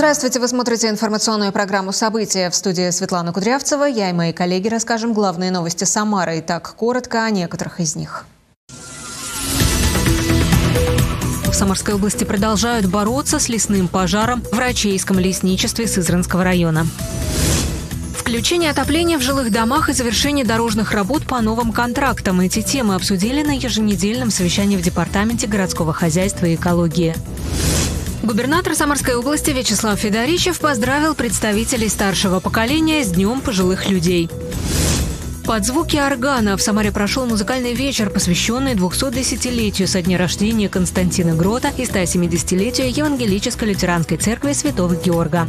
Здравствуйте, вы смотрите информационную программу «События». В студии Светлана Кудрявцева. Я и мои коллеги расскажем главные новости Самары. Итак, коротко о некоторых из них. В Самарской области продолжают бороться с лесным пожаром в Рачейском лесничестве Сызранского района. Включение отопления в жилых домах и завершение дорожных работ по новым контрактам. Эти темы обсудили на еженедельном совещании в Департаменте городского хозяйства и экологии. Губернатор Самарской области Вячеслав Федоричев поздравил представителей старшего поколения с Днем пожилых людей. Под звуки органа в Самаре прошел музыкальный вечер, посвященный 210-летию со дня рождения Константина Грота и 170-летию Евангелической лютеранской церкви Святого Георга.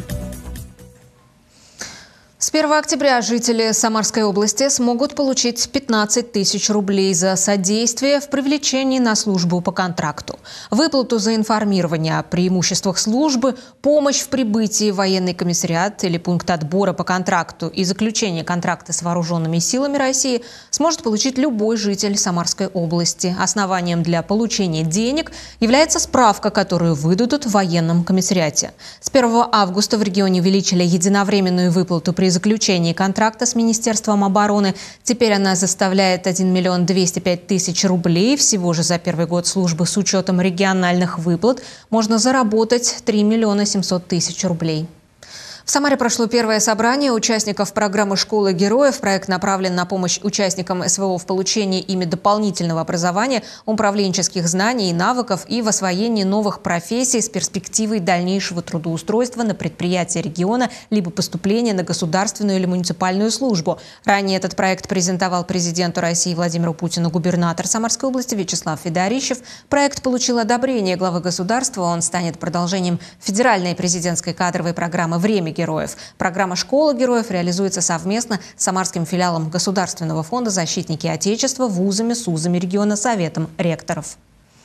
С 1 октября жители Самарской области смогут получить 15 тысяч рублей за содействие в привлечении на службу по контракту, выплату за информирование о преимуществах службы, помощь в прибытии в военный комиссариат или пункт отбора по контракту и заключение контракта с вооруженными силами России сможет получить любой житель Самарской области. Основанием для получения денег является справка, которую выдадут в военном комиссариате. С 1 августа в регионе увеличили единовременную выплату при заключении контракта с Министерством обороны. Теперь она составляет 1 205 000 рублей. Всего же за первый год службы с учетом региональных выплат можно заработать 3 700 000 рублей. В Самаре прошло первое собрание участников программы «Школа героев». Проект направлен на помощь участникам СВО в получении ими дополнительного образования, управленческих знаний и навыков и в освоении новых профессий с перспективой дальнейшего трудоустройства на предприятия региона либо поступления на государственную или муниципальную службу. Ранее этот проект презентовал президенту России Владимиру Путину губернатор Самарской области Вячеслав Федоричев. Проект получил одобрение главы государства. Он станет продолжением федеральной президентской кадровой программы «Время героев». Программа «Школа героев» реализуется совместно с Самарским филиалом Государственного фонда «Защитники Отечества», вузами, СУЗами региона, Советом ректоров.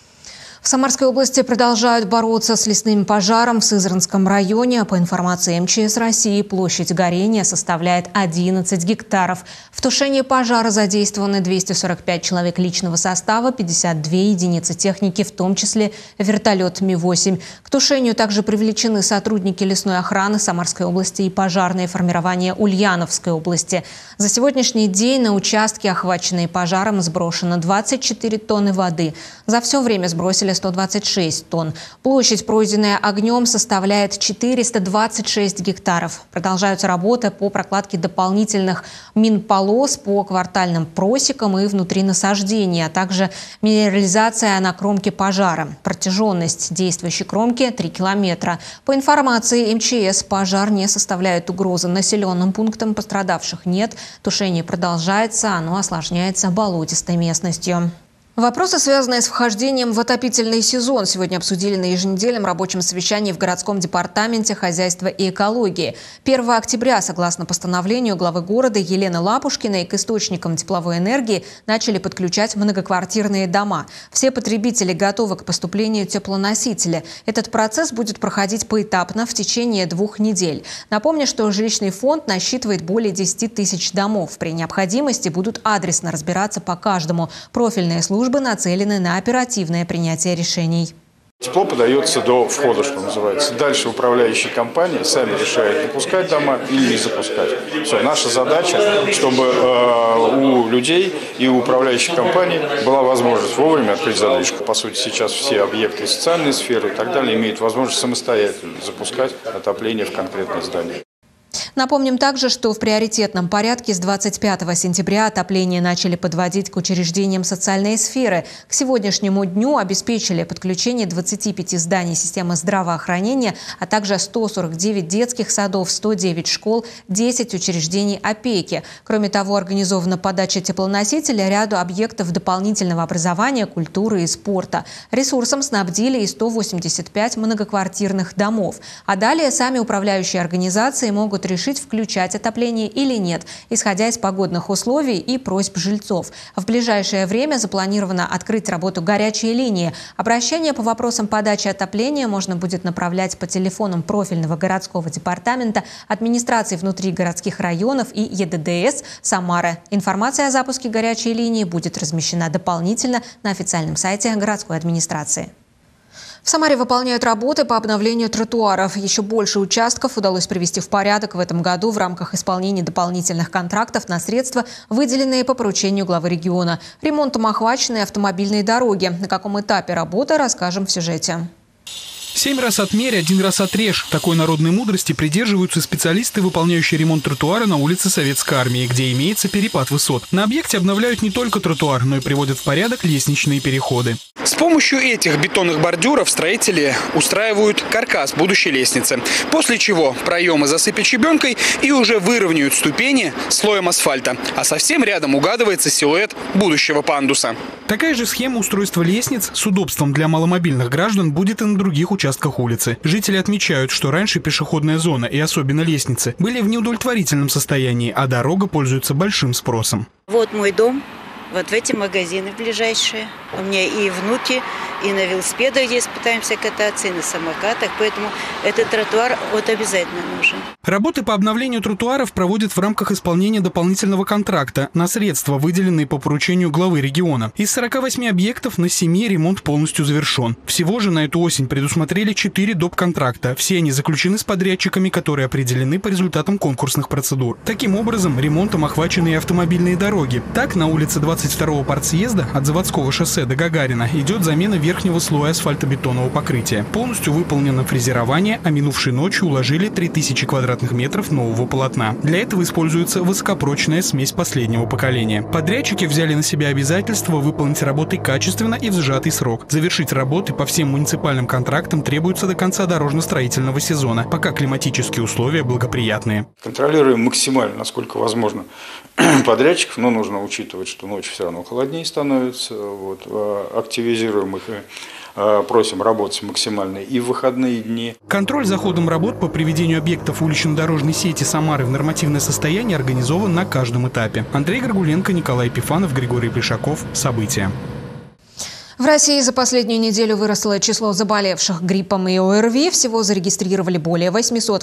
В Самарской области продолжают бороться с лесным пожаром в Сызранском районе. По информации МЧС России, площадь горения составляет 11 гектаров. В тушении пожара задействованы 245 человек личного состава, 52 единицы техники, в том числе вертолет Ми-8. К тушению также привлечены сотрудники лесной охраны Самарской области и пожарные формирования Ульяновской области. За сегодняшний день на участке, охваченные пожаром, сброшено 24 тонны воды. За все время сбросили 126 тонн. Площадь, пройденная огнем, составляет 426 гектаров. Продолжаются работы по прокладке дополнительных минполос по квартальным просекам и внутри насаждения, а также минерализация на кромке пожара. Протяженность действующей кромки 3 километра. По информации МЧС, пожар не составляет угрозы населенным пунктам, пострадавших нет. Тушение продолжается, оно осложняется болотистой местностью. Вопросы, связанные с вхождением в отопительный сезон, сегодня обсудили на еженедельном рабочем совещании в городском департаменте хозяйства и экологии. 1 октября, согласно постановлению главы города Елены Лапушкиной, к источникам тепловой энергии начали подключать многоквартирные дома. Все потребители готовы к поступлению теплоносителя. Этот процесс будет проходить поэтапно в течение 2 недель. Напомню, что жилищный фонд насчитывает более 10 тысяч домов. При необходимости будут адресно разбираться по каждому. Профильные службы нацелены на оперативное принятие решений. Тепло подается до входа, что называется. Дальше управляющие компании сами решают, запускать дома или не запускать. Все, наша задача, чтобы у людей и у управляющих компаний была возможность вовремя открыть задвижку. По сути, сейчас все объекты социальной сферы и так далее имеют возможность самостоятельно запускать отопление в конкретное здание. Напомним также, что в приоритетном порядке с 25 сентября отопление начали подводить к учреждениям социальной сферы. К сегодняшнему дню обеспечили подключение 25 зданий системы здравоохранения, а также 149 детских садов, 109 школ, 10 учреждений опеки. Кроме того, организована подача теплоносителя ряду объектов дополнительного образования, культуры и спорта. Ресурсом снабдили и 185 многоквартирных домов. А далее сами управляющие организации могут решить, включать отопление или нет, исходя из погодных условий и просьб жильцов. В ближайшее время запланировано открыть работу горячей линии. Обращения по вопросам подачи отопления можно будет направлять по телефонам профильного городского департамента, администрации внутригородских районов и ЕДДС Самары. Информация о запуске горячей линии будет размещена дополнительно на официальном сайте городской администрации. В Самаре выполняют работы по обновлению тротуаров. Еще больше участков удалось привести в порядок в этом году в рамках исполнения дополнительных контрактов на средства, выделенные по поручению главы региона. Ремонтом охвачены автомобильные дороги. На каком этапе работы, расскажем в сюжете. 7 раз отмерь, 1 раз отрежь. Такой народной мудрости придерживаются специалисты, выполняющие ремонт тротуара на улице Советской Армии, где имеется перепад высот. На объекте обновляют не только тротуар, но и приводят в порядок лестничные переходы. С помощью этих бетонных бордюров строители устраивают каркас будущей лестницы. После чего проемы засыпят щебенкой и уже выровняют ступени слоем асфальта. А совсем рядом угадывается силуэт будущего пандуса. Такая же схема устройства лестниц с удобством для маломобильных граждан будет и на других участках улицы. Жители отмечают, что раньше пешеходная зона и особенно лестницы были в неудовлетворительном состоянии, а дорога пользуется большим спросом. Вот мой дом, вот в эти магазины ближайшие. У меня и внуки, и на велосипедах здесь пытаемся кататься, и на самокатах, поэтому этот тротуар вот обязательно нужен. Работы по обновлению тротуаров проводят в рамках исполнения дополнительного контракта на средства, выделенные по поручению главы региона. Из 48 объектов на 7 ремонт полностью завершен. Всего же на эту осень предусмотрели 4 доп. Контракта. Все они заключены с подрядчиками, которые определены по результатам конкурсных процедур. Таким образом, ремонтом охвачены и автомобильные дороги. Так, на улице 22-го партсъезда от Заводского шоссе до Гагарина идет замена верхнего слоя асфальтобетонного покрытия. Полностью выполнено фрезерование, а минувшей ночью уложили 3000 квадратных метров нового полотна. Для этого используется высокопрочная смесь последнего поколения. Подрядчики взяли на себя обязательство выполнить работы качественно и в сжатый срок. Завершить работы по всем муниципальным контрактам требуется до конца дорожно-строительного сезона, пока климатические условия благоприятные. Контролируем максимально, насколько возможно, подрядчиков, но нужно учитывать, что ночью все равно холоднее становится. Активизируем их и просим работать максимально и в выходные дни. Контроль за ходом работ по приведению объектов улично-дорожной сети Самары в нормативное состояние организован на каждом этапе. Андрей Горгуленко, Николай Епифанов, Григорий Плешаков. События. В России за последнюю неделю выросло число заболевших гриппом и ОРВИ. Всего зарегистрировали более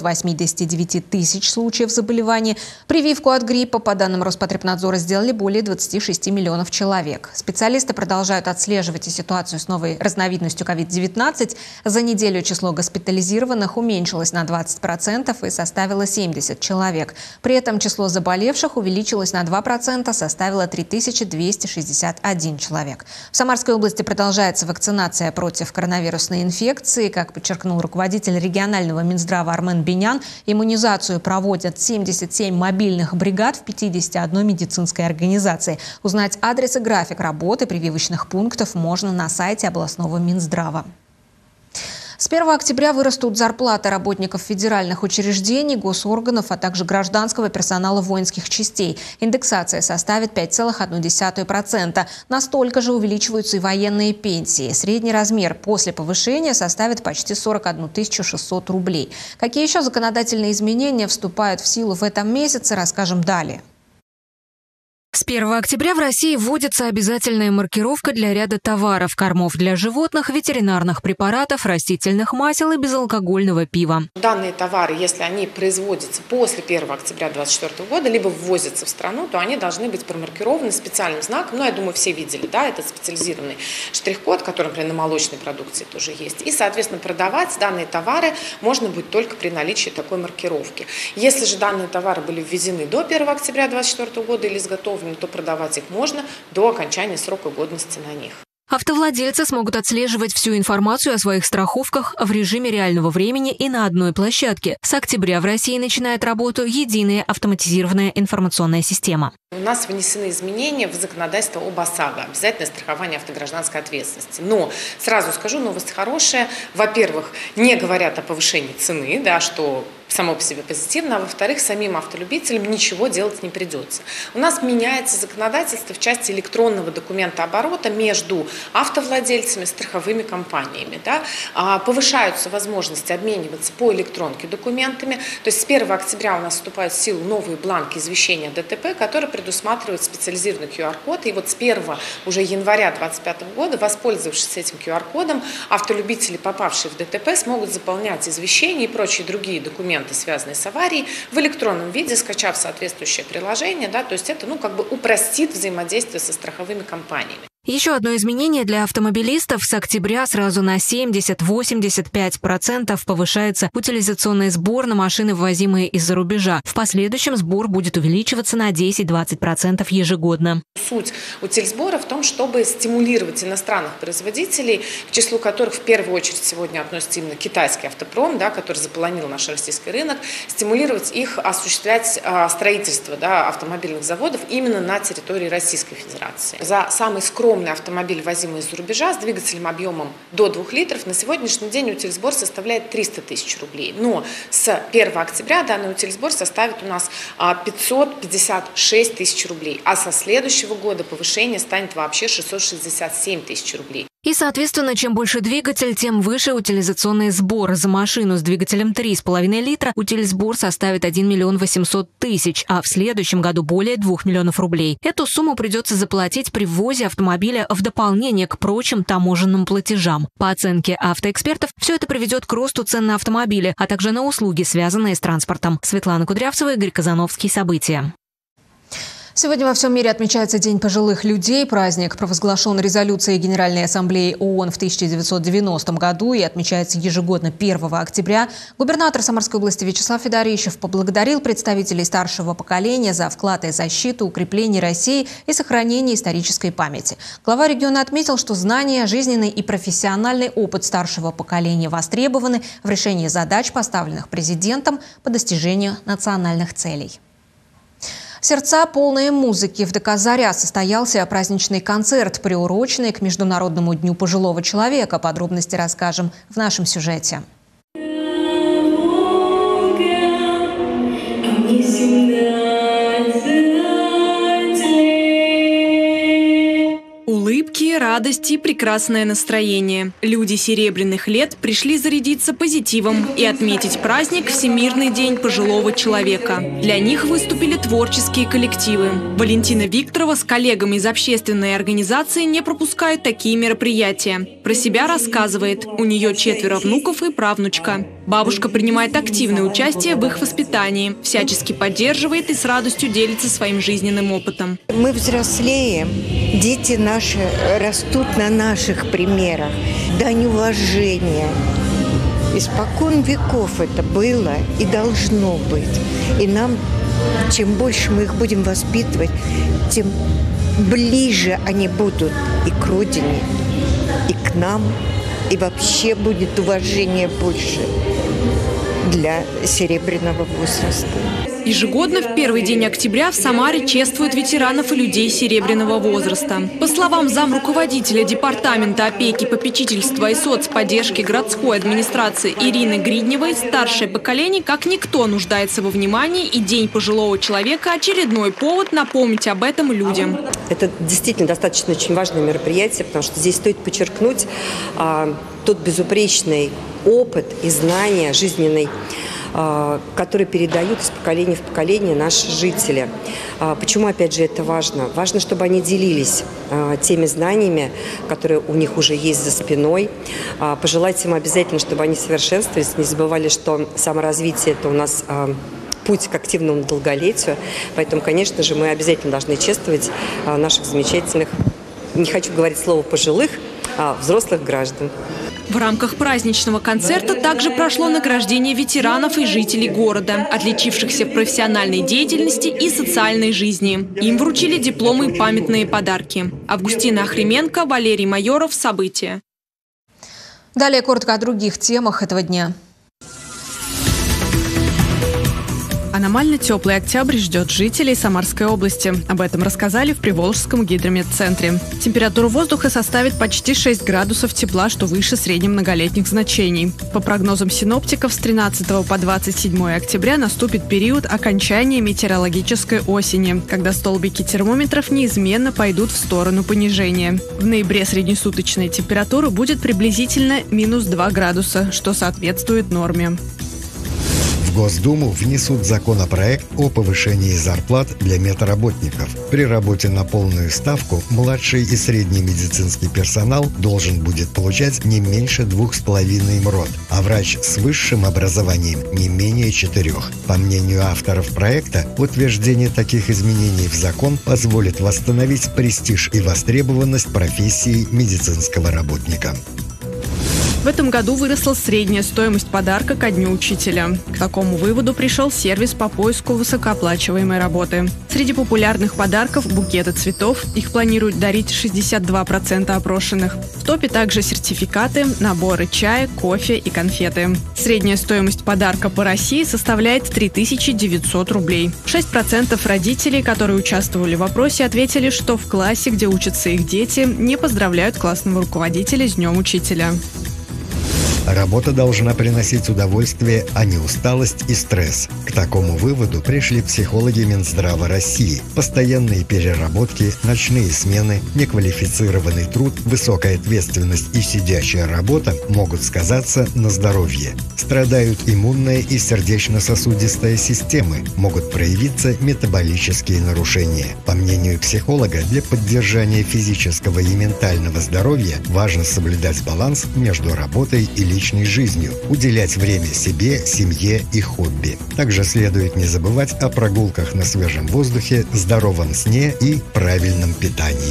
889 тысяч случаев заболевания. Прививку от гриппа, по данным Роспотребнадзора, сделали более 26 миллионов человек. Специалисты продолжают отслеживать и ситуацию с новой разновидностью COVID-19. За неделю число госпитализированных уменьшилось на 20% и составило 70 человек. При этом число заболевших увеличилось на 2%, составило 3261 человек. В Самарской области продолжается вакцинация против коронавирусной инфекции. Как подчеркнул руководитель регионального Минздрава Армен Бинян, иммунизацию проводят 77 мобильных бригад в 51 медицинской организации. Узнать адрес и график работы прививочных пунктов можно на сайте областного Минздрава. С 1 октября вырастут зарплаты работников федеральных учреждений, госорганов, а также гражданского персонала воинских частей. Индексация составит 5,1%. Настолько же увеличиваются и военные пенсии. Средний размер после повышения составит почти 41 600 рублей. Какие еще законодательные изменения вступают в силу в этом месяце, расскажем далее. С 1 октября в России вводится обязательная маркировка для ряда товаров: кормов для животных, ветеринарных препаратов, растительных масел и безалкогольного пива. Данные товары, если они производятся после 1 октября 2024 года, либо ввозятся в страну, то они должны быть промаркированы специальным знаком. Я думаю, все видели, да, этот специализированный штрих-код, который, например, на молочной продукции тоже есть. И, соответственно, продавать данные товары можно будет только при наличии такой маркировки. Если же данные товары были ввезены до 1 октября 2024 года или изготовлены, то продавать их можно до окончания срока годности на них. Автовладельцы смогут отслеживать всю информацию о своих страховках в режиме реального времени и на одной площадке. С октября в России начинает работу единая автоматизированная информационная система. У нас внесены изменения в законодательство об ОСАГО, обязательное страхование автогражданской ответственности. Но сразу скажу, новость хорошая. Во-первых, не говорят о повышении цены, да, что само по себе позитивно, а во-вторых, самим автолюбителям ничего делать не придется. У нас меняется законодательство в части электронного документооборота между автовладельцами, страховыми компаниями. Да? Повышаются возможности обмениваться по электронке документами. То есть с 1 октября у нас вступают в силу новые бланки извещения ДТП, которые предусматривают специализированный QR-код. И вот с 1 уже января 2025 года, воспользовавшись этим QR-кодом, автолюбители, попавшие в ДТП, смогут заполнять извещения и прочие другие документы, связанные с аварией, в электронном виде, скачав соответствующее приложение. Да, то есть это упростит взаимодействие со страховыми компаниями. Еще одно изменение для автомобилистов: с октября сразу на 70-85% повышается утилизационный сбор на машины, ввозимые из-за рубежа. В последующем сбор будет увеличиваться на 10-20% ежегодно. Суть утильсбора в том, чтобы стимулировать иностранных производителей, к числу которых в первую очередь сегодня относится именно китайский автопром, который заполонил наш российский рынок, стимулировать их осуществлять строительство автомобильных заводов именно на территории Российской Федерации. За самый скромный автомобиль, возимый из-за рубежа, с двигателем объемом до 2 литров, на сегодняшний день утильсбор составляет 300 тысяч рублей. Но с 1 октября данный утильсбор составит у нас 556 тысяч рублей, а со следующего года повышение станет вообще 667 тысяч рублей. И, соответственно, чем больше двигатель, тем выше утилизационный сбор. За машину с двигателем 3,5 литра утильсбор составит 1 800 000, а в следующем году более 2 миллионов рублей. Эту сумму придется заплатить при ввозе автомобиля в дополнение к прочим таможенным платежам. По оценке автоэкспертов, все это приведет к росту цен на автомобили, а также на услуги, связанные с транспортом. Светлана Кудрявцева, Игорь Казановский. События. Сегодня во всем мире отмечается День пожилых людей. Праздник провозглашен резолюцией Генеральной Ассамблеи ООН в 1990 году и отмечается ежегодно 1 октября. Губернатор Самарской области Вячеслав Федорищев поблагодарил представителей старшего поколения за вклад и защиту, укрепление России и сохранение исторической памяти. Глава региона отметил, что знания, жизненный и профессиональный опыт старшего поколения востребованы в решении задач, поставленных президентом по достижению национальных целей. Сердца, полные музыки. В ДК «Заря» состоялся праздничный концерт, приуроченный к Международному дню пожилого человека. Подробности расскажем в нашем сюжете. Улыбки, радость и прекрасное настроение. Люди серебряных лет пришли зарядиться позитивом и отметить праздник «Всемирный день пожилого человека». Для них выступили творческие коллективы. Валентина Викторова с коллегами из общественной организации не пропускают такие мероприятия. Про себя рассказывает: у нее 4 внуков и правнучка. Бабушка принимает активное участие в их воспитании, всячески поддерживает и с радостью делится своим жизненным опытом. Мы взрослеем, дети наши растут на наших примерах. Дань уважения. Испокон веков это было и должно быть. И нам, чем больше мы их будем воспитывать, тем ближе они будут и к родине, и к нам, и вообще будет уважение больше для серебряного возраста. Ежегодно в первый день октября в Самаре чествуют ветеранов и людей серебряного возраста. По словам замруководителя Департамента опеки, попечительства и соцподдержки городской администрации Ирины Гридневой, старшее поколение как никто нуждается во внимании, и День пожилого человека – очередной повод напомнить об этом людям. Это действительно достаточно очень важное мероприятие, потому что здесь стоит подчеркнуть тот безупречный опыт и знания жизненный, которые передают из поколения в поколение наши жители. Почему, опять же, это важно? Важно, чтобы они делились теми знаниями, которые у них уже есть за спиной. Пожелать им обязательно, чтобы они совершенствовались, не забывали, что саморазвитие – это у нас путь к активному долголетию. Поэтому, конечно же, мы обязательно должны чествовать наших замечательных, не хочу говорить слово «пожилых», взрослых граждан. В рамках праздничного концерта также прошло награждение ветеранов и жителей города, отличившихся в профессиональной деятельности и социальной жизни. Им вручили дипломы и памятные подарки. Августина Охрименко, Валерий Майоров. События. Далее коротко о других темах этого дня. Аномально теплый октябрь ждет жителей Самарской области. Об этом рассказали в Приволжском гидрометцентре. Температура воздуха составит почти 6 градусов тепла, что выше среднемноголетних значений. По прогнозам синоптиков, с 13 по 27 октября наступит период окончания метеорологической осени, когда столбики термометров неизменно пойдут в сторону понижения. В ноябре среднесуточная температура будет приблизительно -2 градуса, что соответствует норме. В Госдуму внесут законопроект о повышении зарплат для медработников. При работе на полную ставку младший и средний медицинский персонал должен будет получать не меньше 2,5 МРОТ, а врач с высшим образованием не менее 4. По мнению авторов проекта, утверждение таких изменений в закон позволит восстановить престиж и востребованность профессии медицинского работника. В этом году выросла средняя стоимость подарка ко Дню учителя. К такому выводу пришел сервис по поиску высокооплачиваемой работы. Среди популярных подарков – букеты цветов. Их планируют дарить 62% опрошенных. В топе также сертификаты, наборы чая, кофе и конфеты. Средняя стоимость подарка по России составляет 3900 рублей. 6% родителей, которые участвовали в опросе, ответили, что в классе, где учатся их дети, не поздравляют классного руководителя с Днем учителя. Работа должна приносить удовольствие, а не усталость и стресс. К такому выводу пришли психологи Минздрава России. Постоянные переработки, ночные смены, неквалифицированный труд, высокая ответственность и сидячая работа могут сказаться на здоровье. Страдают иммунная и сердечно-сосудистая системы, могут проявиться метаболические нарушения. По мнению психолога, для поддержания физического и ментального здоровья важно соблюдать баланс между работой и личной жизнью, уделять время себе, семье и хобби. Также следует не забывать о прогулках на свежем воздухе, здоровом сне и правильном питании.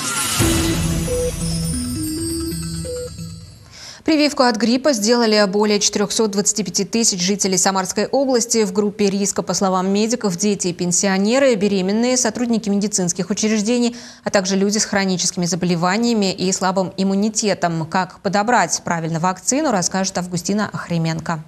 Прививку от гриппа сделали более 425 тысяч жителей Самарской области. В группе риска, по словам медиков, дети и пенсионеры, беременные, сотрудники медицинских учреждений, а также люди с хроническими заболеваниями и слабым иммунитетом. Как подобрать правильно вакцину, расскажет Августина Охрименко.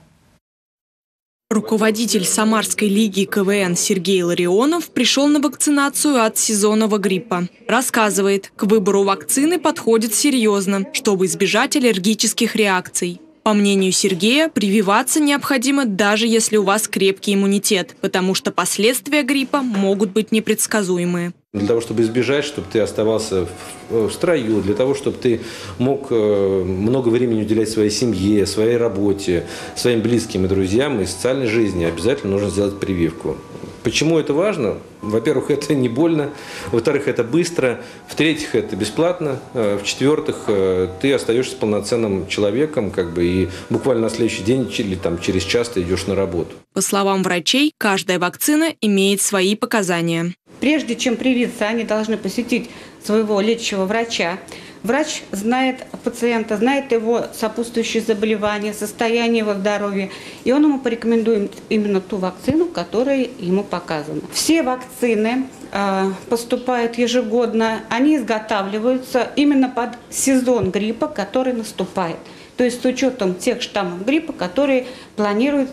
Руководитель Самарской лиги КВН Сергей Ларионов пришел на вакцинацию от сезонного гриппа. Рассказывает, к выбору вакцины подходит серьезно, чтобы избежать аллергических реакций. По мнению Сергея, прививаться необходимо даже если у вас крепкий иммунитет, потому что последствия гриппа могут быть непредсказуемые. Для того, чтобы избежать, чтобы ты оставался в строю, для того, чтобы ты мог много времени уделять своей семье, своей работе, своим близким и друзьям и социальной жизни, обязательно нужно сделать прививку. Почему это важно? Во-первых, это не больно, во-вторых, это быстро, в-третьих, это бесплатно, в-четвертых, ты остаешься полноценным человеком, и буквально на следующий день или через час ты идешь на работу. По словам врачей, каждая вакцина имеет свои показания. Прежде чем привиться, они должны посетить своего лечащего врача. Врач знает пациента, знает его сопутствующие заболевания, состояние его здоровья, и он ему порекомендует именно ту вакцину, которая ему показана. Все вакцины поступают ежегодно, они изготавливаются именно под сезон гриппа, который наступает. То есть с учетом тех штаммов гриппа, которые планируют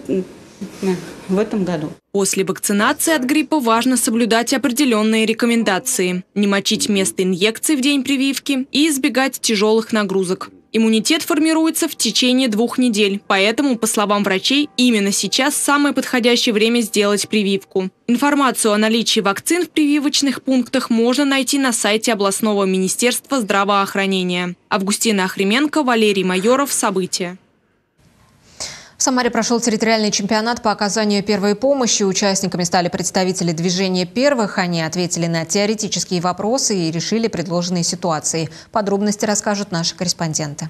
в этом году. После вакцинации от гриппа важно соблюдать определенные рекомендации. Не мочить место инъекций в день прививки и избегать тяжелых нагрузок. Иммунитет формируется в течение 2 недель, поэтому, по словам врачей, именно сейчас самое подходящее время сделать прививку. Информацию о наличии вакцин в прививочных пунктах можно найти на сайте областного министерства здравоохранения. Августина Охрименко, Валерий Майоров. События. В Самаре прошел территориальный чемпионат по оказанию первой помощи. Участниками стали представители движения первых. Они ответили на теоретические вопросы и решили предложенные ситуации. Подробности расскажут наши корреспонденты.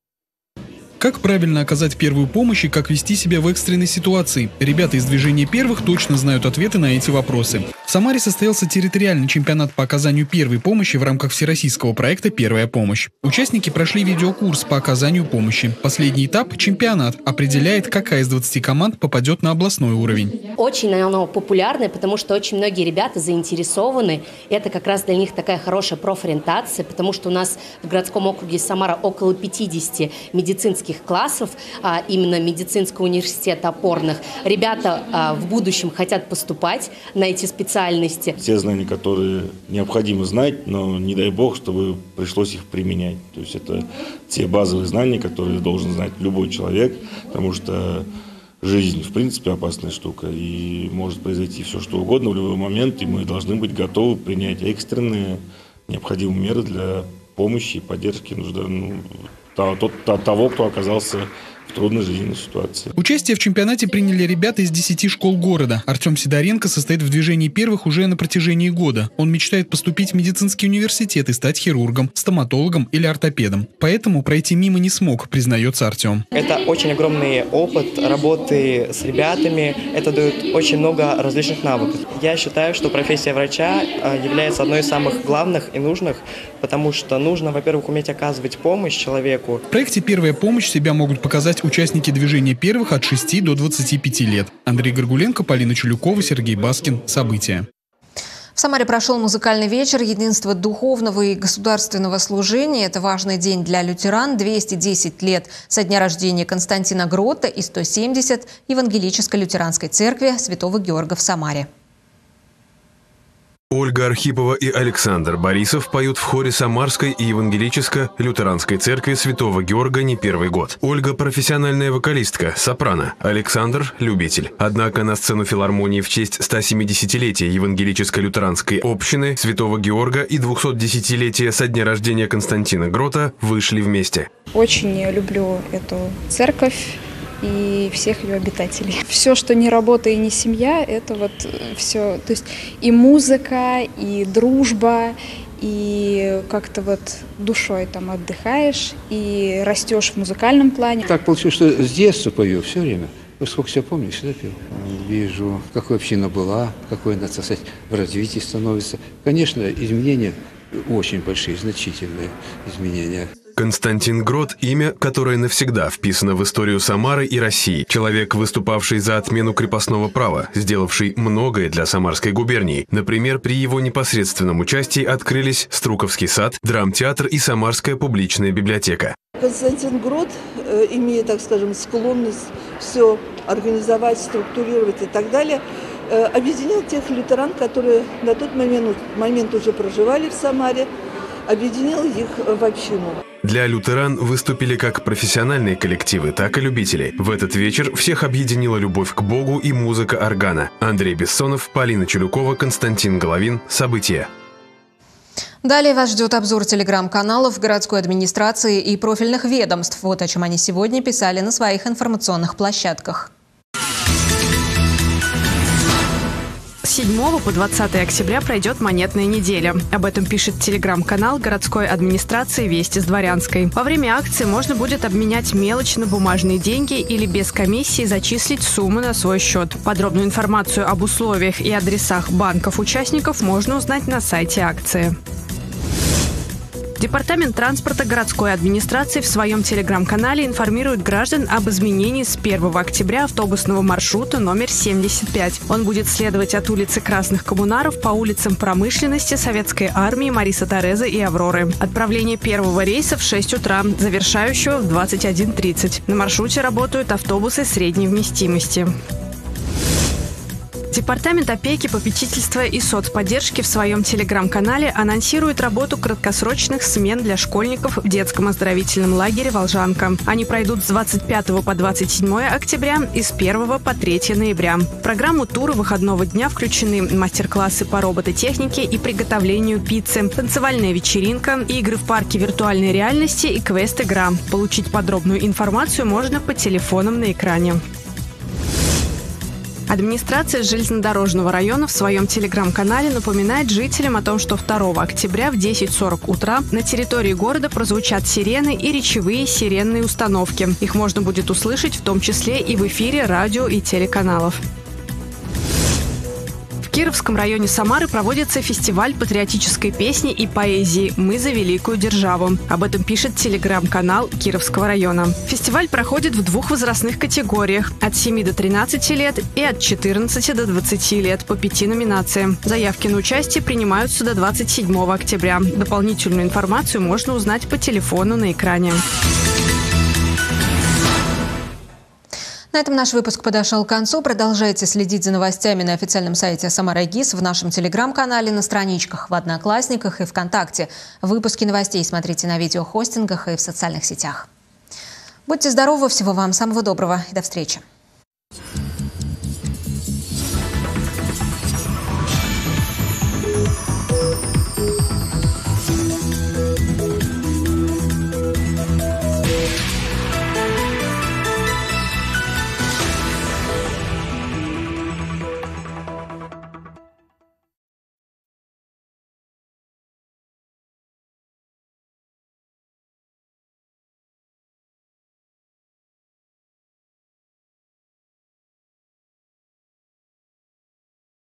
Как правильно оказать первую помощь и как вести себя в экстренной ситуации? Ребята из движения первых точно знают ответы на эти вопросы. В Самаре состоялся территориальный чемпионат по оказанию первой помощи в рамках всероссийского проекта «Первая помощь». Участники прошли видеокурс по оказанию помощи. Последний этап – чемпионат. Определяет, какая из 20 команд попадет на областной уровень. Очень оно популярное, потому что очень многие ребята заинтересованы. Это как раз для них такая хорошая профориентация, потому что у нас в городском округе Самара около 50 медицинских классов, именно медицинского университета опорных. Ребята в будущем хотят поступать на эти специальности. Те знания, которые необходимо знать, но не дай бог, чтобы пришлось их применять. То есть это те базовые знания, которые должен знать любой человек, потому что жизнь, в принципе, опасная штука, и может произойти все, что угодно в любой момент, и мы должны быть готовы принять экстренные необходимые меры для помощи и поддержки того, кто оказался в в трудной жизненной ситуации. Участие в чемпионате приняли ребята из 10 школ города. Артем Сидоренко состоит в движении первых уже на протяжении года. Он мечтает поступить в медицинский университет и стать хирургом, стоматологом или ортопедом. Поэтому пройти мимо не смог, признается Артем. Это очень огромный опыт работы с ребятами. Это дает очень много различных навыков. Я считаю, что профессия врача является одной из самых главных и нужных, потому что нужно, во-первых, уметь оказывать помощь человеку. В проекте «Первая помощь» себя могут показать участники движения первых от 6 до 25 лет. Андрей Горгуленко, Полина Чулюкова, Сергей Баскин. События. В Самаре прошел музыкальный вечер единства духовного и государственного служения. Это важный день для лютеран. 210 лет со дня рождения Константина Грота и 170 Евангелическо-лютеранской церкви Святого Георга в Самаре. Ольга Архипова и Александр Борисов поют в хоре Самарской и Евангелическо-лютеранской церкви Святого Георга не первый год. Ольга – профессиональная вокалистка, сопрано. Александр – любитель. Однако на сцену филармонии в честь 170-летия Евангелическо-лютеранской общины Святого Георга и 210-летия со дня рождения Константина Грота вышли вместе. Очень люблю эту церковь и всех ее обитателей. Все, что не работа и не семья, это вот все. То есть и музыка, и дружба, и как-то вот душой там отдыхаешь, и растешь в музыкальном плане. Так получилось, что с детства пою все время. Сколько себя помню, всегда пел. Вижу, какой община была, какой она, так сказать, в развитии становится. Конечно, изменения очень большие, значительные изменения. Константин Грот – имя, которое навсегда вписано в историю Самары и России. Человек, выступавший за отмену крепостного права, сделавший многое для Самарской губернии. Например, при его непосредственном участии открылись Струковский сад, драмтеатр и Самарская публичная библиотека. Константин Грот, имея, так скажем, склонность все организовать, структурировать и так далее, объединил тех лютеран, которые на тот момент уже проживали в Самаре, объединил их в общину. Для лютеран выступили как профессиональные коллективы, так и любители. В этот вечер всех объединила любовь к Богу и музыка органа. Андрей Бессонов, Полина Чулюкова, Константин Головин. События. Далее вас ждет обзор телеграм-каналов городской администрации и профильных ведомств. Вот о чем они сегодня писали на своих информационных площадках. С 7 по 20 октября пройдет монетная неделя. Об этом пишет телеграм-канал городской администрации «Вести с Дворянской». Во время акции можно будет обменять мелочь на бумажные деньги или без комиссии зачислить суммы на свой счет. Подробную информацию об условиях и адресах банков-участников можно узнать на сайте акции. Департамент транспорта городской администрации в своем телеграм-канале информирует граждан об изменении с 1 октября автобусного маршрута номер 75. Он будет следовать от улицы Красных Коммунаров по улицам Промышленности, Советской армии, Мариса Терезы и Авроры. Отправление первого рейса в 6 утра, завершающего в 21:30. На маршруте работают автобусы средней вместимости. Департамент опеки, попечительства и соцподдержки в своем телеграм-канале анонсирует работу краткосрочных смен для школьников в детском оздоровительном лагере «Волжанка». Они пройдут с 25 по 27 октября и с 1 по 3 ноября. В программу тура выходного дня включены мастер-классы по робототехнике и приготовлению пиццы, танцевальная вечеринка, игры в парке виртуальной реальности и квест-игра. Получить подробную информацию можно по телефонам на экране. Администрация железнодорожного района в своем телеграм-канале напоминает жителям о том, что 2 октября в 10:40 утра на территории города прозвучат сирены и речевые сиренные установки. Их можно будет услышать в том числе и в эфире радио и телеканалов. В Кировском районе Самары проводится фестиваль патриотической песни и поэзии «Мы за великую державу». Об этом пишет телеграм-канал Кировского района. Фестиваль проходит в 2 возрастных категориях – от 7 до 13 лет и от 14 до 20 лет по 5 номинациям. Заявки на участие принимаются до 27 октября. Дополнительную информацию можно узнать по телефону на экране. На этом наш выпуск подошел к концу. Продолжайте следить за новостями на официальном сайте Самара ГИС, в нашем телеграм-канале, на страничках в Одноклассниках и ВКонтакте. Выпуски новостей смотрите на видеохостингах и в социальных сетях. Будьте здоровы, всего вам самого доброго и до встречи.